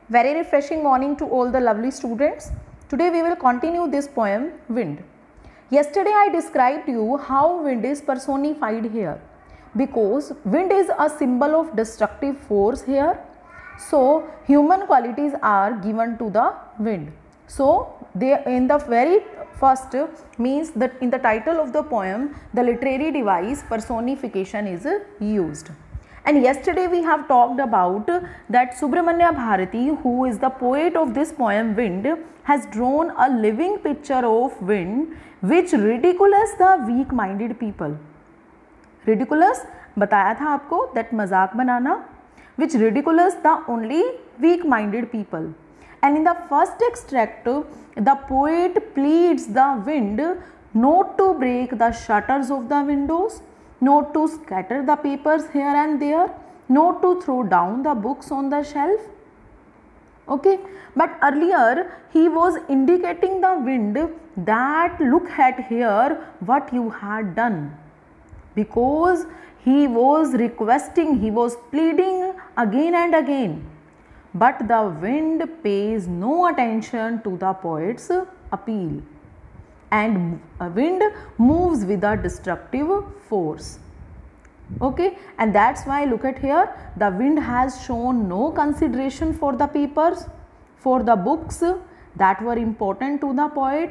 Very refreshing morning to all the lovely students. Today we will continue this poem Wind. Yesterday I described you how wind is personified here because wind is a symbol of destructive force here. So human qualities are given to the wind. So they in the very first means that in the title of the poem the literary device personification is used. And yesterday we have talked about that Subramanya Bharati, who is the poet of this poem Wind, has drawn a living picture of wind which ridicules the weak minded people. Ridiculous बताया था आपको, that मजाक बनाना, which ridiculous the only weak minded people. And in the first extract the poet pleads the wind not to break the shutters of the windows, not to scatter the papers here and there, not to throw down the books on the shelf. Okay, but earlier he was indicating the wind that look at here what you had done, because he was requesting, he was pleading again and again. But the wind pays no attention to the poet's appeal, and wind moves with a destructive force. Okay, and that's why look at here, the wind has shown no consideration for the papers, for the books that were important to the poet.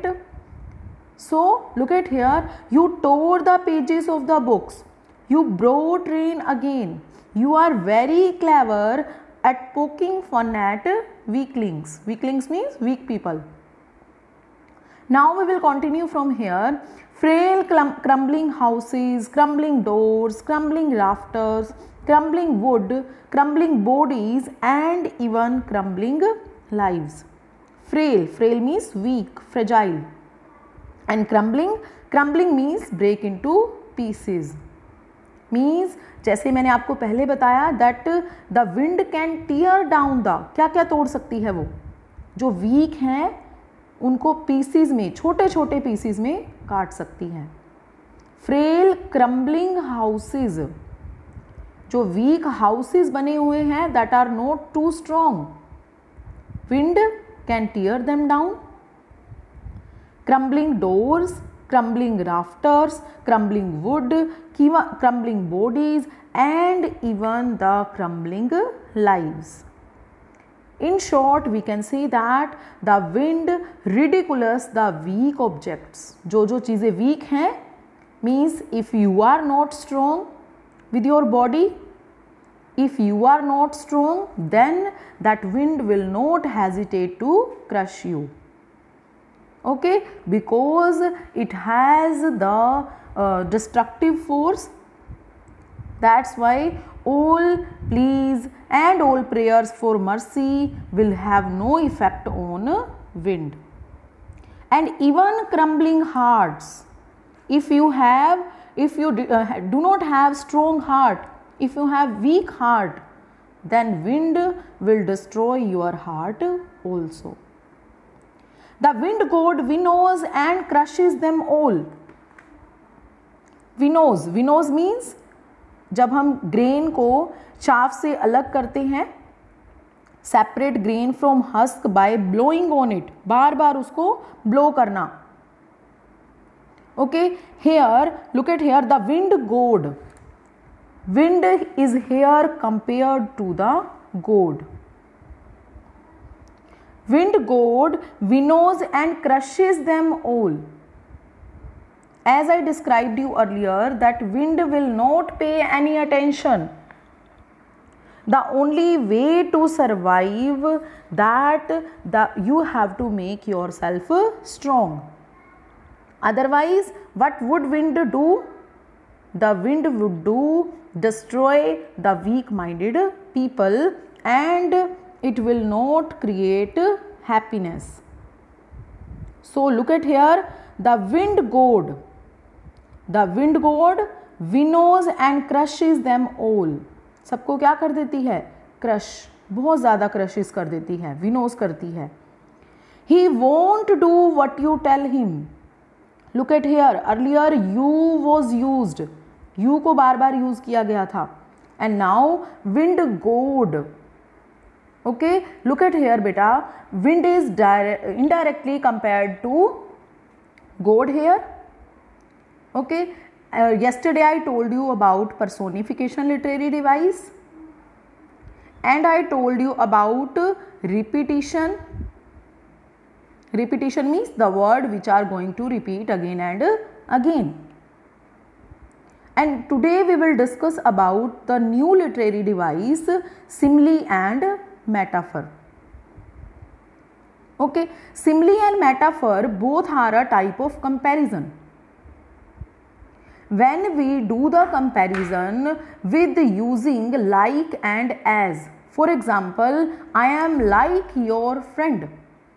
So look at here, you tore the pages of the books, you brought rain again, you are very clever at poking fun at weaklings. Weaklings means weak people. Now we will continue from here. Frail crumbling houses, crumbling doors, crumbling rafters, crumbling wood, crumbling bodies, and even crumbling lives. Frail, frail means weak, fragile. And crumbling means break into pieces. Means जैसे मैंने आपको पहले बताया that the wind can tear down the, क्या क्या तोड़ सकती है वो, जो weak हैं उनको पीसीज में, छोटे छोटे पीसीज में काट सकती हैं. फ्रेल क्रम्बलिंग हाउसेज, जो वीक हाउसेज बने हुए हैं that are not too strong, wind can tear them down. Crumbling doors, crumbling rafters, crumbling wood, crumbling bodies and even the crumbling lives. In short, we can say that the wind ridicules the weak objects. जो चीज़ें weak हैं means if you are not strong with your body, if you are not strong, then that wind will not hesitate to crush you. Okay, because it has the destructive force. That's why all pleas and all prayers for mercy will have no effect on wind. And even crumbling hearts, if you do not have strong heart, if you have weak heart, then wind will destroy your heart also. The wind god winnows and crushes them all. Winnows means जब हम grain को chaff से अलग करते हैं, separate grain from husk by blowing on it, बार बार उसको ब्लो करना. Okay, here look at here, the wind god, wind is here compared to the god. Wind god winnows and crushes them all. As I described you earlier that wind will not pay any attention. The only way to survive that you have to make yourself strong. Otherwise, what would wind do? The wind would destroy the weak-minded people and it will not create happiness. So look at here, the wind god winnows and crushes them all. सबको क्या कर देती है? Crush, बहुत ज़्यादा crushes कर देती है, विनोज करती है. He won't do what you tell him. Look at here, earlier you was used, you को बार बार यूज किया गया था, and now wind god. Okay, look at here beta, wind is indirectly compared to god here. Okay, yesterday I told you about personification literary device, and I told you about repetition. Repetition means the word which are going to repeat again and again. And today we will discuss about the new literary device, simile and metaphor. Okay, simile and metaphor both are a type of comparison. When we do the comparison with using like and as, for example, I am like your friend.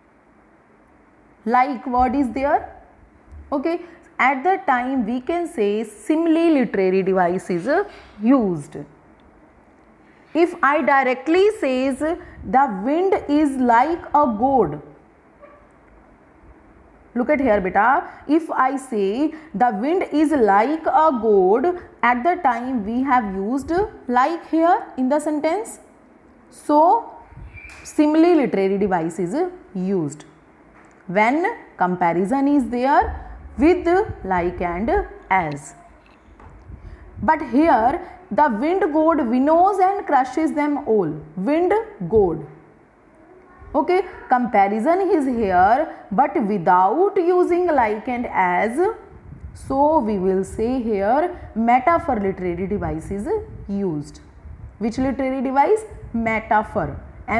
Like word is there. Okay, at that time we can say simile literary device is used. If I directly says the wind is like a god, look at here beta, if I say the wind is like a god, at the time we have used like here in the sentence. So simile literary device is used when comparison is there with like and as. But here the wind god winnows and crushes them all. Wind god. Okay, comparison is here but without using like and as. So we will say here metaphor literary device is used. Which literary device? Metaphor.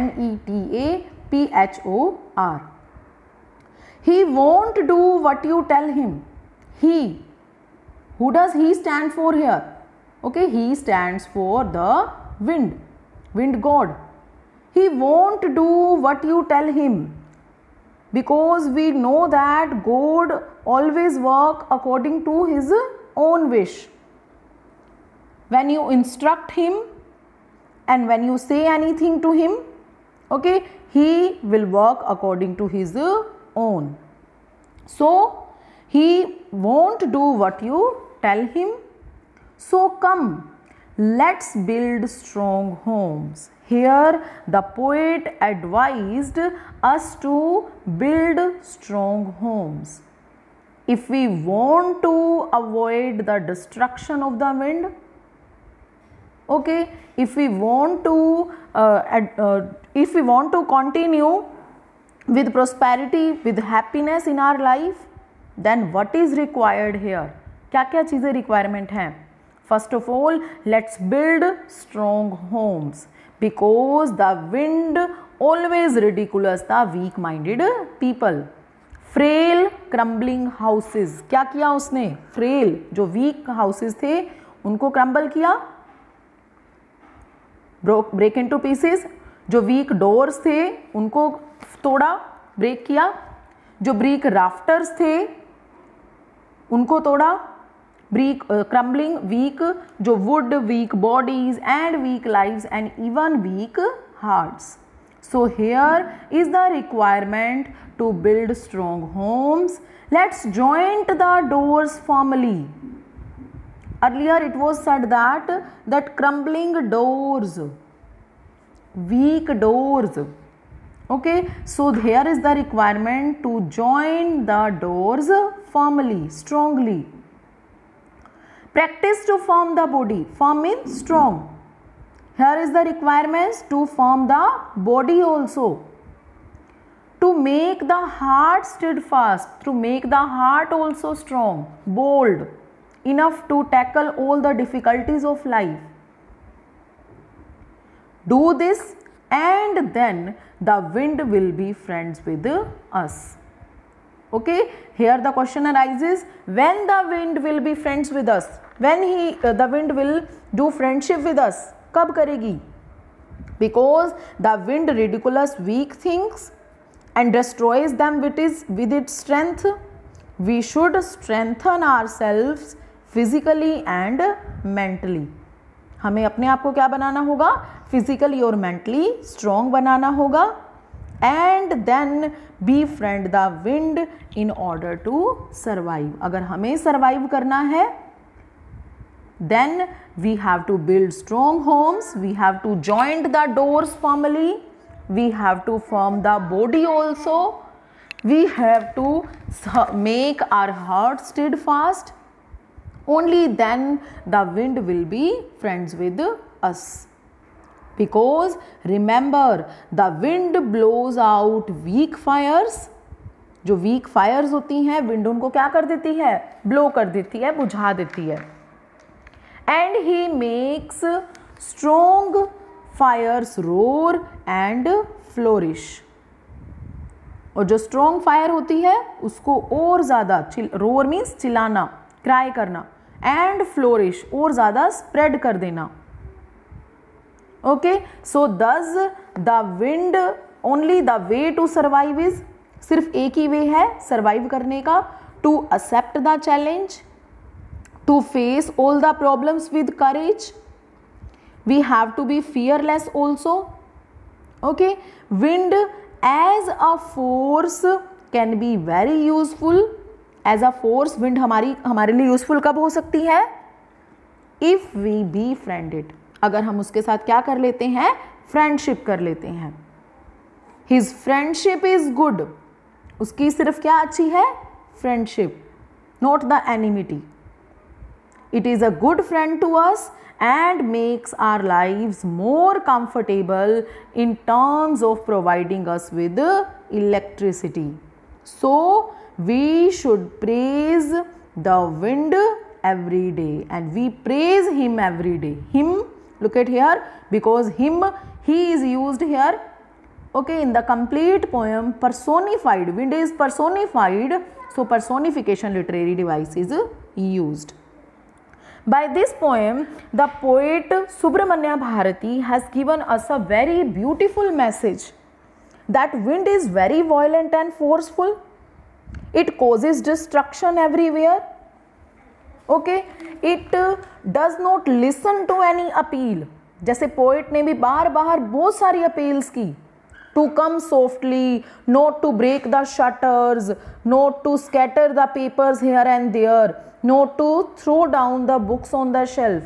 METAPHOR. He won't do what you tell him. He. Who does he stand for here? Okay, he stands for the wind. Wind god. He won't do what you tell him, because we know that God always work according to his own wish. When you instruct him and when you say anything to him, okay, he will work according to his own. So he won't do what you tell him. So come, let's build strong homes. Here the poet advised us to build strong homes. If we want to avoid the destruction of the wind, okay, if we want to continue with prosperity, with happiness in our life, then what is required here? क्या क्या चीज़ें requirement हैं? First of all, let's build strong homes, because the wind always ridiculous the weak-minded people. Frail crumbling houses. क्या किया उसने? Frail जो weak houses थे उनको crumble किया, break into pieces. जो weak doors थे उनको तोड़ा, break किया. जो brick rafters थे उनको तोड़ा, brick crumbling, weak जो wood, weak bodies and weak lives and even weak hearts. So here is the requirement to build strong homes. Let's joint the doors firmly. Earlier it was said that crumbling doors, weak doors. Okay, so here is the requirement to join the doors firmly, strongly. Practice to form the body. Form means strong. Here is the requirements to form the body also. To make the heart steadfast, to make the heart also strong, bold, enough to tackle all the difficulties of life. Do this and then the wind will be friends with us. Okay, here the question arises, when the wind will be friends with us, when the wind will do friendship with us, कब करेगी? Because the wind ridiculous weak things and destroys them with its strength. We should strengthen ourselves physically and mentally. हमें अपने आप को क्या बनाना होगा? Physically और mentally strong बनाना होगा. And then befriend the wind in order to survive. अगर हमें survive करना है, then we have to build strong homes. We have to join the doors firmly. we have to firm the body also, we have to make our heart steadfast. Only then the wind will be friends with us. Because remember, the wind blows out weak fires. जो weak fires होती हैं, wind उनको क्या कर देती है, blow कर देती है, बुझा देती है. And he makes strong fires roar and flourish. और जो स्ट्रोंग फायर होती है उसको और ज़्यादा, रोर मीन्स चिल्लाना, क्राई करना, एंड फ्लोरिश और ज़्यादा स्प्रेड कर देना. Okay, so thus the wind only the way to survive is, सिर्फ एक ही वे है सर्वाइव करने का, to accept the challenge, to face all the problems with courage. We have to be fearless also. Okay, wind as a force can be very useful. As a force wind हमारे लिए useful कब हो सकती है, if we B फ्रेंडेड, अगर हम उसके साथ क्या कर लेते हैं, फ्रेंडशिप कर लेते हैं. हिज फ्रेंडशिप इज गुड, उसकी सिर्फ क्या अच्छी है, friendship, not the enmity. It is a good friend to us and makes our lives more comfortable in terms of providing us with electricity. So we should praise the wind every day, and we praise him every day. Him, look at here, because him, he is used here. Okay, in the complete poem, personified, wind is personified, so personification literary device is used. By this poem, the poet Subramanya Bharati has given us a very beautiful message that wind is very violent and forceful. It causes destruction everywhere. Okay, it does not listen to any appeal. जैसे poet ने भी बार बार बहुत सारी appeals की, to come softly, not to break the shutters, not to scatter the papers here and there, not to throw down the books on the shelf.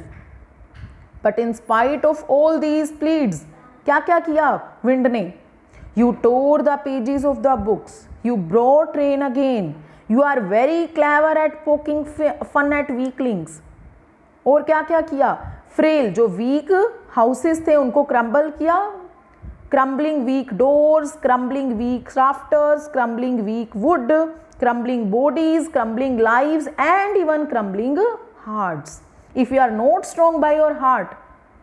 But in spite of all these pleads, क्या क्या किया wind ने, you tore the pages of the books, you brought rain again, you are very clever at poking fun at weaklings. और क्या क्या किया, frail, जो week houses थे उनको क्रम्बल किया, crumbling weak doors, crumbling weak rafters, crumbling weak wood, crumbling bodies, crumbling lives, and even crumbling hearts. If you are not strong by your heart,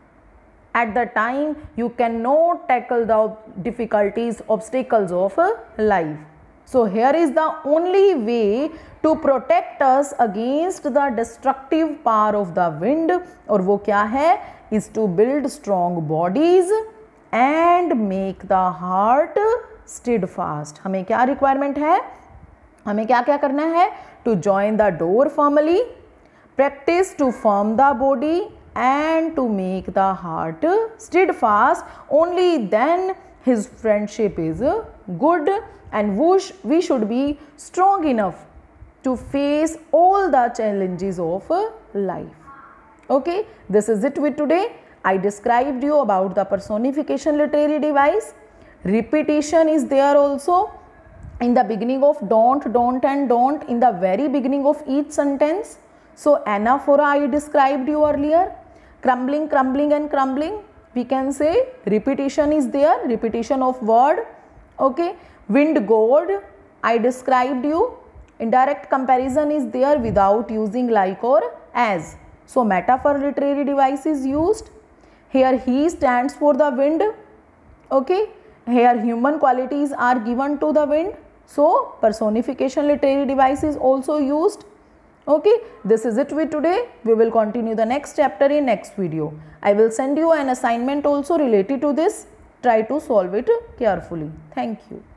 at the time you cannot tackle the difficulties, obstacles of life. So here is the only way to protect us against the destructive power of the wind. और वो क्या है, is to build strong bodies and make the heart steadfast. हमें क्या requirement है, हमें क्या क्या करना है, to join the door firmly, practice to firm the body, and to make the heart steadfast. Only then his friendship is good, and we should be strong enough to face all the challenges of life. Okay, this is it with today. I described you about the personification literary device. Repetition is there also in the beginning of don't, don't and don't, in the very beginning of each sentence. So anaphora I described you earlier, crumbling, crumbling and crumbling. We can say repetition is there, repetition of word. Okay, wind god I described you. Indirect comparison is there without using like or as. So metaphor literary device is used. Here he stands for the wind. Okay, here human qualities are given to the wind. So personification literary device is also used. Okay, this is it with today. We will continue the next chapter in next video. I will send you an assignment also related to this. Try to solve it carefully. Thank you.